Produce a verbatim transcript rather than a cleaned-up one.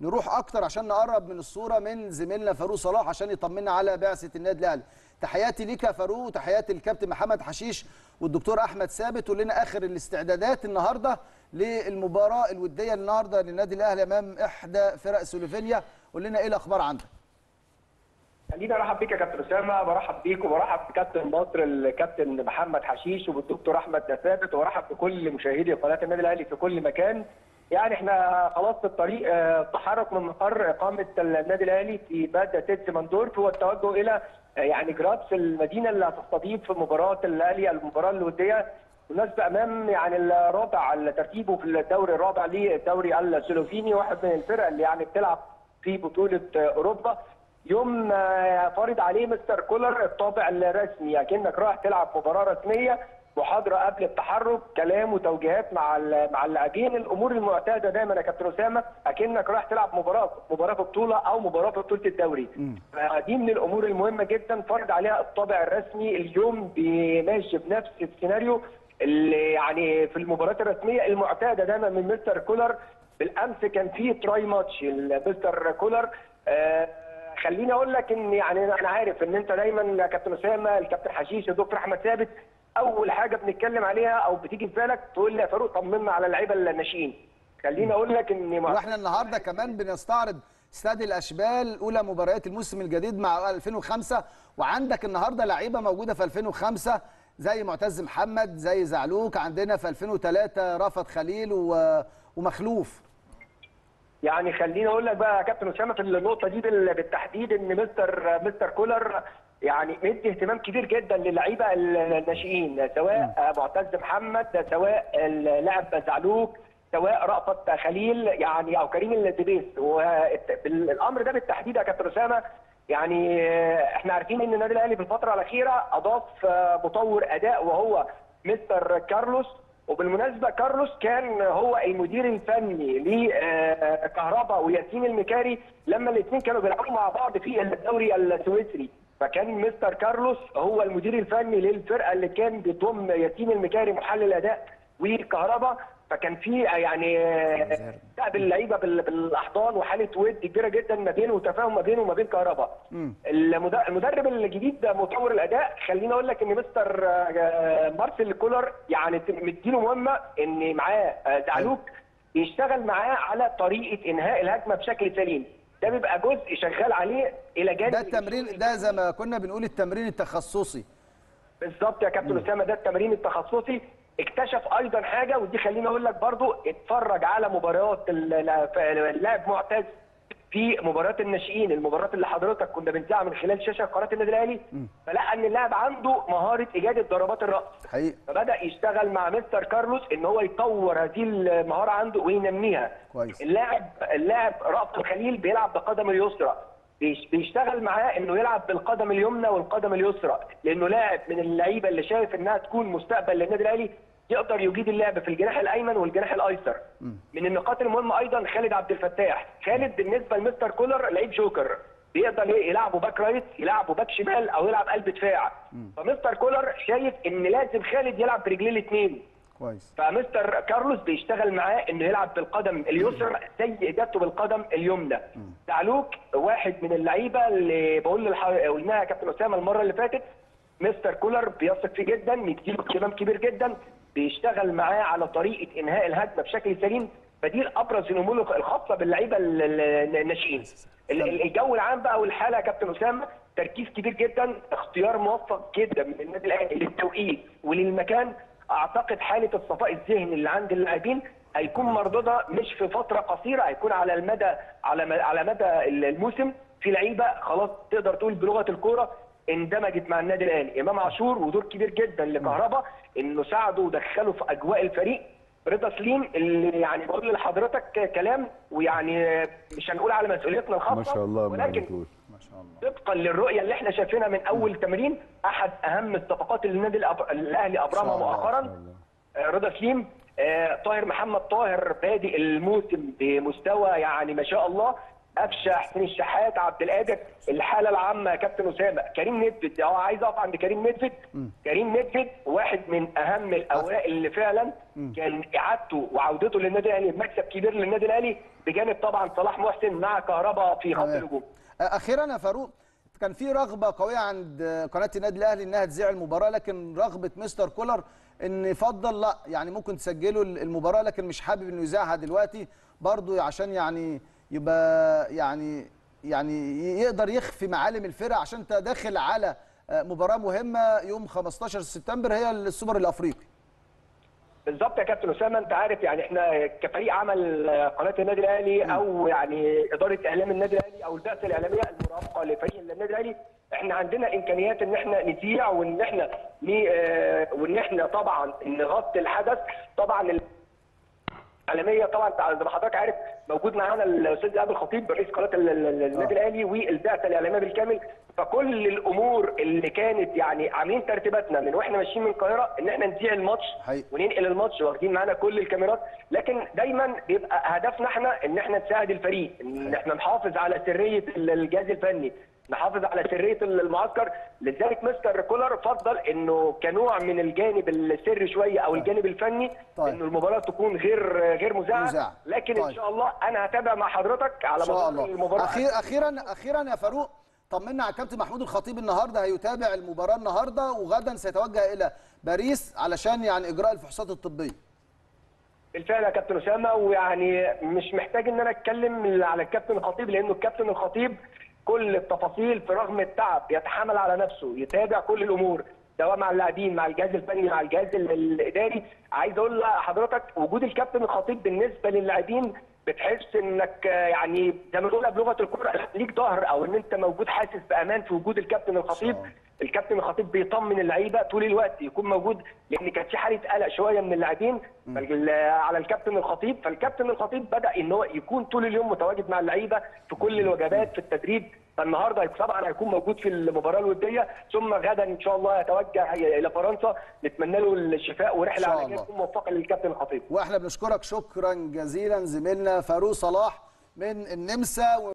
نروح اكتر عشان نقرب من الصوره من زميلنا فاروق صلاح عشان يطمنا على بعثه النادي الاهلي. تحياتي ليك يا فاروق وتحياتي للكابتن محمد حشيش والدكتور احمد ثابت. قول لنا اخر الاستعدادات النهارده للمباراه الوديه النهارده للنادي الاهلي امام احدى فرق سلوفينيا. قول لنا ايه الاخبار عندك؟ خليني ارحب بيك يا كابتن اسامه، برحب بيك وبرحب بكابتن مصر الكابتن محمد حشيش وبالدكتور احمد ثابت، وبرحب بكل مشاهدي قناه النادي الاهلي في كل مكان. يعني احنا خلاص في الطريق التحرك من مقر اقامه النادي الاهلي في بلده سيدس مندورف والتوجه الى يعني جراتس المدينه اللي هتستضيف مباراه الاهلي المباراه الوديه بالمناسبه امام يعني الرابع ترتيبه في الدوري الرابع للدوري السلوفيني، واحد من الفرق اللي يعني بتلعب في بطوله اوروبا. يوم فارض عليه مستر كولر الطابع الرسمي، اكنك رايح تلعب مباراه رسميه، محاضره قبل التحرك، كلام وتوجيهات مع مع اللاعبين، الامور المعتاده دايما يا كابتن اسامه، اكنك رايح تلعب مباراه مباراه في بطوله او مباراه في بطوله الدوري. دي من الامور المهمه جدا فرض عليها الطابع الرسمي. اليوم ماشي بنفس السيناريو اللي يعني في المباريات الرسميه المعتاده دايما من مستر كولر. بالامس كان في تراي ماتش مستر كولر. آه خليني اقول لك ان يعني انا عارف ان انت دايما يا كابتن اسامه الكابتن حشيش الدكتور احمد ثابت اول حاجه بنتكلم عليها او بتيجي في بالك تقول لي يا فاروق طمنا على اللعيبه الناشئين. خليني اقول لك ان واحنا النهارده كمان بنستعرض استاد الاشبال اولى مباريات الموسم الجديد مع ألفين وخمسة، وعندك النهارده لعيبه موجوده في ألفين وخمسة زي معتز محمد زي زعلوك، عندنا في ألفين وثلاثة رافت خليل ومخلوف. يعني خليني اقول لك بقى يا كابتن اسامه في النقطه دي بالتحديد ان مستر مستر كولر يعني مدي اهتمام كبير جدا للعيبه الناشئين، سواء معتز محمد سواء اللاعب زعلوك سواء رأفت خليل يعني او كريم الدبيس. والامر ده بالتحديد يا كابتن اسامه يعني احنا عارفين ان النادي الاهلي في الفتره الاخيره اضاف مطور اداء وهو مستر كارلوس. وبالمناسبه كارلوس كان هو المدير الفني لكهربا وياسين المكاري لما الاثنين كانوا بيلعبوا مع بعض في الدوري السويسري، فكان مستر كارلوس هو المدير الفني للفرقه اللي كان بتضم ياسين المكاري محلل اداء وكهربا. فكان في يعني تقابل اللعيبه بالاحضان وحاله ود كبيره جدا ما بينه وتفاهم ما بينه وما بين كهربا. المدرب الجديد مطور الاداء خليني اقول لك ان مستر مارسيل كولر يعني مديله مهمه ان معاه زعلوك يشتغل معاه على طريقه انهاء الهجمه بشكل سليم. ده بيبقى جزء شغال عليه الى جانب ده التمرين ده زي ما كنا بنقول التمرين التخصصي بالظبط يا كابتن اسامه، ده التمرين التخصصي. اكتشف ايضا حاجه ودي خليني اقول لك برضو، اتفرج على مباريات اللاعب معتز في مباريات الناشئين، المباريات اللي حضرتك كنا بنذاعها من خلال شاشه قناه النادي الاهلي، فلقى ان اللاعب عنده مهاره اجاده ضربات الراس حقيقي. فبدا يشتغل مع مستر كارلوس ان هو يطور هذه المهاره عنده وينميها كويس. اللاعب اللاعب رأفت خليل بيلعب بقدم اليسرى، بيشتغل معاه انه يلعب بالقدم اليمنى والقدم اليسرى، لانه لاعب من اللعيبه اللي شايف انها تكون مستقبل للنادي الاهلي، يقدر يجيد اللعب في الجناح الايمن والجناح الايسر. من النقاط المهمه ايضا خالد عبد الفتاح. خالد بالنسبه لمستر كولر لعيب جوكر، بيقدر يلعبه باك رايت يلعبه باك شمال او يلعب قلب دفاع. فمستر كولر شايف ان لازم خالد يلعب برجليه الاثنين كويس. فمستر كارلوس بيشتغل معاه انه يلعب بالقدم اليسرى زي اجابته بالقدم اليمنى. زعلوك واحد من اللعيبه اللي بقول للح... قلناها يا كابتن اسامه المره اللي فاتت، مستر كولر بيثق فيه جدا، مديله اهتمام كبير جدا، بيشتغل معاه على طريقه انهاء الهجمه بشكل سليم. فدي ابرز الامور الخاصه باللعيبه الناشئين. الجو العام بقى والحاله يا كابتن اسامه تركيز كبير جدا، اختيار موفق جدا من النادي الاهلي للتوقيت وللمكان. اعتقد حاله الصفاء الذهني اللي عند اللاعبين هيكون مردودها مش في فتره قصيره، هيكون على المدى على على مدى الموسم. في لعيبه خلاص تقدر تقول بلغه الكوره اندمجت مع النادي الاهلي، امام عاشور ودور كبير جدا لكهربا انه ساعده ودخله في اجواء الفريق. رضا سليم اللي يعني بقول لحضرتك كلام ويعني مش هنقول على مسؤوليتنا الخاصه ما شاء الله، ولكن ما شاء الله طبقا للرؤيه اللي احنا شايفينها من اول تمرين، احد اهم الصفقات اللي النادي الاهلي ابرمها مؤخرا رضا سليم. آه طاهر محمد طاهر بادئ الموسم بمستوى يعني ما شاء الله، قفشه، حسين الشحات، عبد القادر، الحاله العامه كابتن اسامه، كريم ندفد. اه عايز اقف عند كريم ندفد. كريم ندفد واحد من اهم الاوراق اللي فعلا كان اعادته وعودته للنادي الاهلي بمكسب كبير للنادي الاهلي، بجانب طبعا صلاح محسن مع كهربا في خط الهجوم. اخيرا يا فاروق، كان في رغبه قويه عند قناه النادي الاهلي انها تذيع المباراه، لكن رغبه مستر كولر ان يفضل لا يعني ممكن تسجلوا المباراه، لكن مش حابب انه يذاعها دلوقتي برضه عشان يعني يبقى يعني يعني يقدر يخفي معالم الفرق، عشان انت داخل على مباراه مهمه يوم خمستاشر سبتمبر هي السوبر الافريقي. بالظبط يا كابتن اسامه، انت عارف يعني احنا كفريق عمل قناه النادي الاهلي او يعني اداره اعلام النادي الاهلي او البعثه الاعلاميه المرافقه لفريق النادي الاهلي، احنا عندنا امكانيات ان احنا نذيع وان احنا وان احنا طبعا نغطي الحدث. طبعا الاعلاميه طبعا زي ما حضرتك عارف موجود معانا الاستاذ ابو الخطيب رئيس قناه النادي الاهلي والبعثه الاعلاميه بالكامل، فكل الامور اللي كانت يعني عاملين ترتيباتنا من واحنا ماشيين من القاهره ان احنا نذيع الماتش وننقل الماتش، واخدين معانا كل الكاميرات، لكن دايما بيبقى هدفنا احنا ان احنا نساعد الفريق، ان احنا نحافظ على سريه الجهاز الفني، نحافظ على سريه المعسكر. لذلك مستر كولر فضل انه كنوع من الجانب السري شويه او الجانب الفني طيب. انه المباراه تكون غير غير مذاعه، لكن طيب. ان شاء الله انا هتابع مع حضرتك على مدار المباراه. أخير اخيرا اخيرا يا فاروق، طمنا على الكابتن محمود الخطيب، النهارده هيتابع المباراه النهارده وغدا سيتوجه الى باريس علشان يعني اجراء الفحوصات الطبيه. بالفعل يا كابتن اسامه، ويعني مش محتاج ان انا اتكلم على الكابتن الخطيب لانه الكابتن الخطيب كل التفاصيل في رغم التعب يتحمل على نفسه، يتابع كل الامور سواء مع اللاعبين مع الجهاز الفني مع الجهاز الاداري. عايز اقول لحضرتك وجود الكابتن الخطيب بالنسبه للاعبين بتحس انك يعني زي ما بنقولها بلغه الكوره ليك ظهر، او ان انت موجود حاسس بامان في وجود الكابتن الخطيب. الكابتن الخطيب بيطمن اللعيبه طول الوقت، يكون موجود لان كانت في حاله قلق شويه من اللاعبين على الكابتن الخطيب، فالكابتن الخطيب بدا ان هو يكون طول اليوم متواجد مع اللعيبه في كل الوجبات في التدريب. فالنهارده طبعا هيكون موجود في المباراه الوديه، ثم غدا ان شاء الله يتوجه الى فرنسا، نتمنى له الشفاء ورحله علاجيه تكون موفقه للكابتن الخطيب. واحنا بنشكرك شكرا جزيلا زميلنا فاروق صلاح من النمسا.